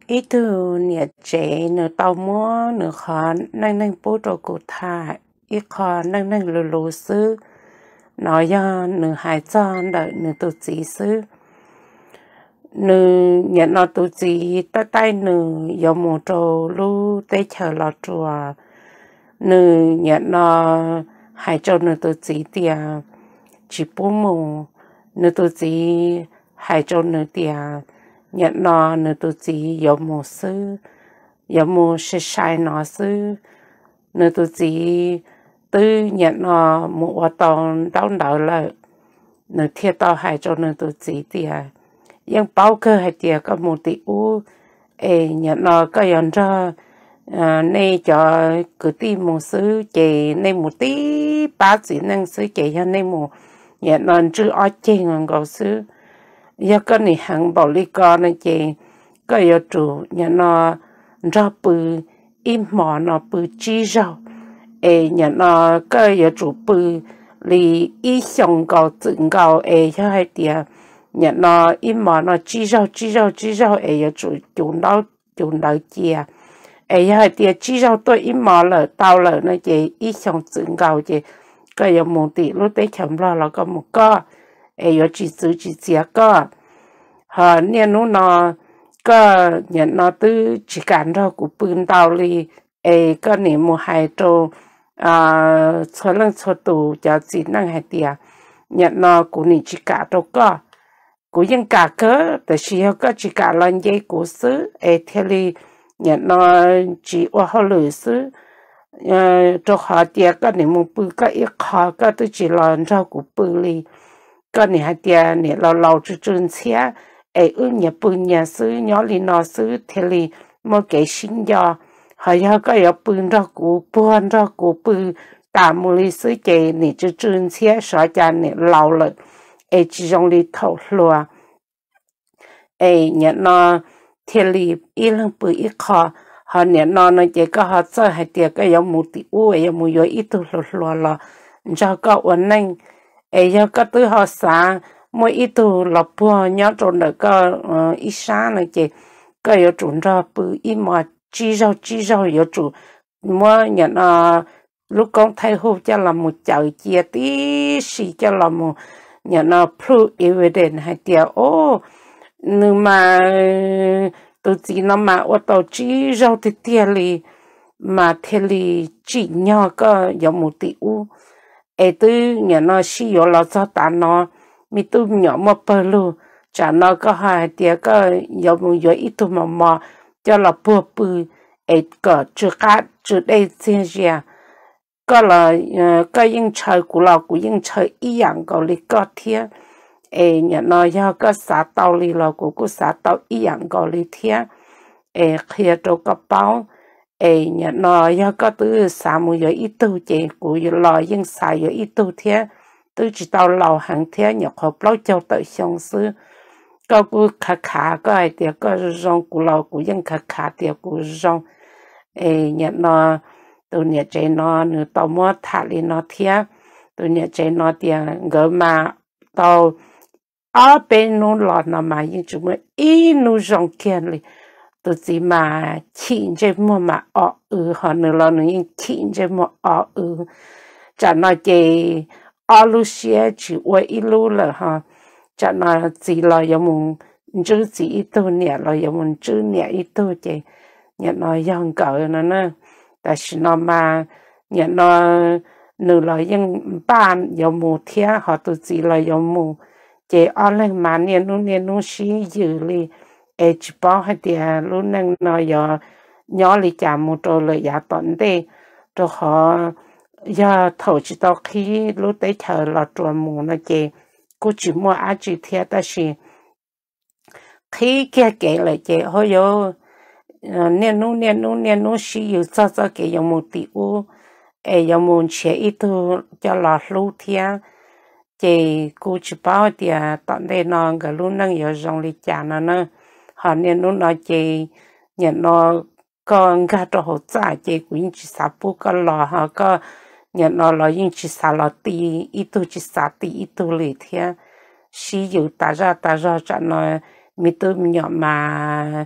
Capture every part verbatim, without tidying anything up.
ít thứ nhiệt chế nửa tàu múa nửa khó năng năng bố trò cụ thả ít khó năng năng lù lù sư nói do nửa hai cho đợi nửa tụ chỉ sư nửa nhận nó tụ chỉ tay tay nửa do một trò lu tê chờ lọt chùa nửa nhận nó hai trò nửa tụ chỉ tiề chỉ bố mù nửa tụ chỉ hai trò nửa tiề nhận nó nửa tụ chỉ do một sư do một sự sai nó sư nửa tụ chỉ từ nhận nó một hoạt động đau đầu lại nửa thiệt tao hai trò nửa tụ chỉ tiềยังเป้าเคยให้เตียก็มูติอูเอเนี่ยนอก็ยันจะในจอคือตีมูซื้อเจในมูตีป้าสินั่งซื้อเจยันในมูเนี่ยนอนจื้ออ้อเจงก็ซื้อยังก็นี่หังบริกรนะเจก็ยจู่เนี่ยนอจะปืนอิมหมอนอปืนจีเจ้าเอเนี่ยนอก็ยจู่ปืนลีอีชงก็จึงก็เอจะให้เตียnhận nó im mà nó chỉ rau chỉ rau chỉ rau ấy ya chủ chủ nó chủ nó chia ấy ya thì chỉ rau tôi im mà là tao là nó chỉ ít xong dựng gạo chỉ cái ya một tí lúc đấy chấm lo là có một個ấy ya chỉ giữ chỉ chia có hà nên nó nó có nhận nó từ chỉ cản ra của bươn tao li ấy có niệm một hai trâu à số lần số tù cho chỉ năng hai tiệt nhận nó của niệm chỉ cả trâu có cúยังกะเกอแต่ชีเขาก็จีกะลันเยกูซื้อเอเทลีเนี่ยนอจีว่าเขาเลยซื้อเอ่อตัวขาเตียก็เนี่ยมึงปืนก็อีกขาก็ตัวจีลันเจ้ากูปืนเลยก็เนี่ยเตียเนี่ยเราเราจะจนเสียเออเนี่ยปืนเนี่ยซื้อย้อนลีนอซื้อเทลีมันเกชิงยอเขาเขาก็เอาปืนเจ้ากูปืนเจ้ากูปืนตามมูลซื้อเจเนี่ยจะจนเสียสอจานเนี่ยเราเลยเอจีจงลีถอดลัวเอเนี่ยนอเทลีอีหลังปืนอีคอหอเนี่ยนอนเจก็หอเจอให้เตียก็ยังมูติอู้ยังมูยออีตุลัวลัวละจะก็วันนั้นเอยังก็ตื้อหอสามัวอีตุหลับพัวย้อนจนเด็กก็อีสานเจก็ยังจุนจะปืนอีมาจีเจ้าจีเจ้ายังจุมัวเนี่ยนอลูกกองไทยหูจะละมูเจ้าเจียตีสีจะละมูเนี่ยนะพลูเอเวเดนให้เดียวโอ้นึกมาตัวจีนมาว่าตัวจีเราติเตียลีมาเทลีจีเนาะก็ยามุติอูเอตัวเนี่ยนะสิยเราจะตานอมีตัวเนี่ยมาเปลูจากนั้นก็ให้เดียวก็ยามุยอีตัวมามาจะเราปัวปือเอก็จุดกัดจุดเอเซียก็เลยก็ยิ่งเชยกูเรากูยิ่งเชยอีอย่างก็เลยก็เทียเอเนี่ยน้อยก็สาเตาลีเรากูกูสาเตาอีอย่างก็เลยเทียเอเคลียตัวกระเป๋าเอเนี่ยน้อยก็ตื้อสามุยอีตู้เจกูยิ่งลอยยิ่งใส่ยอีตู้เทียตื้อจิตเตาเราหังเทียเนี่ยขอเปล่าเจ้าเตยชงซื้อก็กูขาขาก็ไอเดียก็รองกูเรากูยิ่งขาขาเดียวกูรองเอเนี่ยน้อยตัวเนี่ยใจนอนหรือตัวมัวถาลีนอเทียตัวเนี่ยใจนอเตียงเกิดมาตัวอ้อเป็นนู่นหลอดนอมายิ่งจุ่มอีนู่นจงเกียนเลยตัวจีมาขิงใจมัวมาอ้อเออหอหนึ่งเราหนึ่งยิ่งขิงใจมัวอ้อเออจากนอเจอ้อลูเชียจีว่าอีลูเลยฮะจากนอจีเรายังมุงจื้อจีอีตัวเนี่ยเรายังมุงจื้อเนี่ยอีตัวเจเนี่ยนอยังเก่านั่นนะแต่ฉันมาเนี่ยนอหนึ่งเรายังบ้านยามูเทียหอตุจีเรายามูเจออะไรมาเนี่ยนู้นเนี่ยนู้นชี้อยู่เลยเอจิปอให้เดียรู้นั่งนอยย้อนเลยจามูโตเลยยาตอนเดตัวขอยาถอจิตอขี้รู้ได้เธอเราตัวมูนะเจกูจิมัวอาจิเทียแต่สิขี้แก่แก่เลยเจเฮ้ยเนี่ยนู้นเนี่ยนู้นเนี่ยนู้นสิอยู่ซะซะเกยมูติอูเอยมูเชอีตัวจะหลอดลูเทียเจกูจะป้าเดียตอนเดนอนกับลูกนั่งอยู่ตรงลิจานะนะหาเนี่ยนู้นนอเจเนี่ยนอก็งาตัวหัวใจเจกูยิ่งจิสาปูก็หล่อฮะก็เนี่ยนอเรายิ่งจิสาลอตีอีตัวจิสาตีอีตัวเลยเทียสิอยู่ตาจ้าตาจ้าจะนอมีตัวมีหยอมา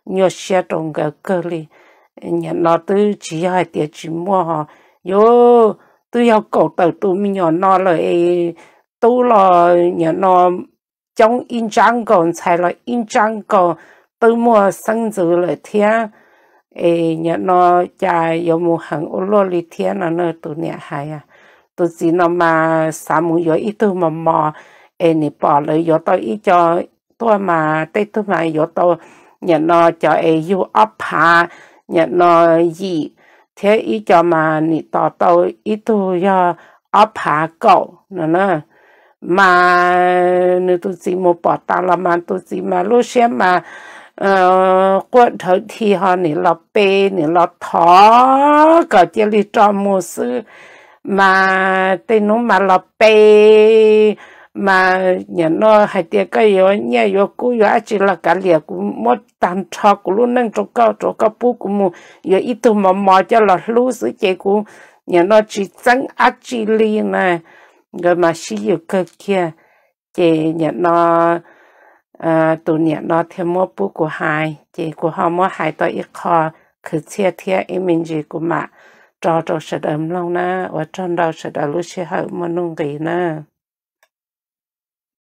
nhiều xe trong cái cơ li nhà nó tôi chỉ hai tiền chỉ mua họ yo tôi học cầu từ tôi mình nhỏ nó lại tôi là nhà nó trong in trang còn xài là in trang còn tôi mua sinh dự lại thiên ê nhà nó chạy有冇hàng ô lô li thiên là nơi tụi nhà hay à tụi gì nó mà sao muốn có ít tôi mà mò ê nè bỏ lại có tôi ít cho tôi mà tây tôi mà có tôi nhà nó cho ê yêu ấp hạ nhà nó gì thế ít cho mà nè tao tôi ít tôi cho ấp hạ cậu nữa nè mà nếu tụi gì một bỏ ta là mà tụi gì mà lúc xem mà qua thời thì họ nè là bê nè là thó cả chỉ li cho mua sư mà tên nó mà là bê mà nhà nó hay tiệt cái yếu nhà yếu cũ yếu chỉ là cả liệt cũng mất tan cho cũng luôn nâng cho cao cho cao bút cũng mua yếu ít thôi mà mà cho là lú sự chế cũng nhà nó chỉ tăng ác chỉ li này rồi mà sử dụng cái kia chế nhà nó à tụi nhà nó thêm mua bút của hai chế của họ mua hai tới ít kho cứ chia thiệt em mình gì của mà cho cho sự đầm lâu na và trong đó sự đầm lúc sẽ hở mà nung gì na